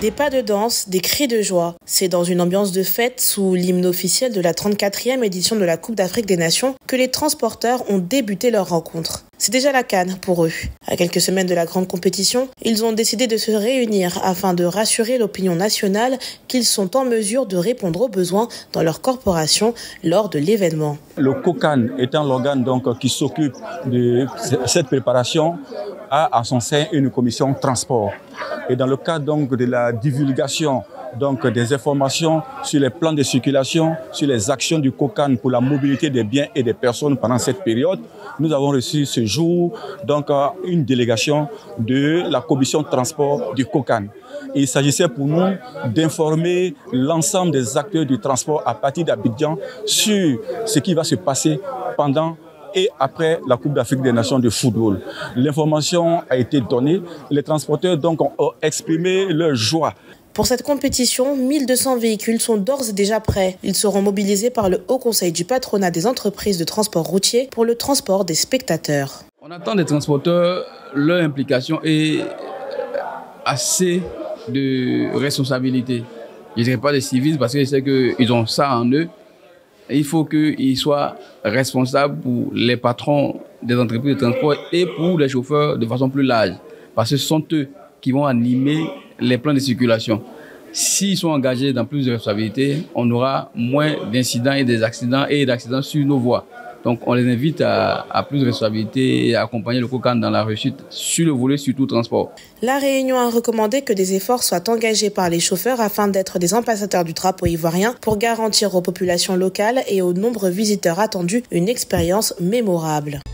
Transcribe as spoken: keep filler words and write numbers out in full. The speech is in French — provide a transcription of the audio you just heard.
Des pas de danse, des cris de joie. C'est dans une ambiance de fête sous l'hymne officiel de la trente-quatrième édition de la Coupe d'Afrique des Nations que les transporteurs ont débuté leur rencontre. C'est déjà la CAN pour eux. À quelques semaines de la grande compétition, ils ont décidé de se réunir afin de rassurer l'opinion nationale qu'ils sont en mesure de répondre aux besoins dans leur corporation lors de l'événement. Le COCAN étant l'organe donc qui s'occupe de cette préparation a à son sein une commission transport. Et dans le cadre donc de la divulgation donc des informations sur les plans de circulation, sur les actions du COCAN pour la mobilité des biens et des personnes pendant cette période, nous avons reçu ce jour donc une délégation de la commission transport du COCAN. Il s'agissait pour nous d'informer l'ensemble des acteurs du transport à partir d'Abidjan sur ce qui va se passer pendant et après la Coupe d'Afrique des Nations de football. L'information a été donnée. Les transporteurs donc ont exprimé leur joie. Pour cette compétition, mille deux cents véhicules sont d'ores et déjà prêts. Ils seront mobilisés par le Haut Conseil du patronat des entreprises de transport routier pour le transport des spectateurs. On attend des transporteurs, leur implication est assez de responsabilité. Je ne dirais pas des civils parce que je sais qu'ils ont ça en eux. Il faut qu'ils soient responsables pour les patrons des entreprises de transport et pour les chauffeurs de façon plus large. Parce que ce sont eux qui vont animer les plans de circulation. S'ils sont engagés dans plus de responsabilités, on aura moins d'incidents et des accidents et d'accidents sur nos voies. Donc on les invite à, à plus de responsabilités et à accompagner le COCAN dans la réussite sur le volet, surtout transport. La Réunion a recommandé que des efforts soient engagés par les chauffeurs afin d'être des ambassadeurs du drapeau ivoirien pour garantir aux populations locales et aux nombreux visiteurs attendus une expérience mémorable.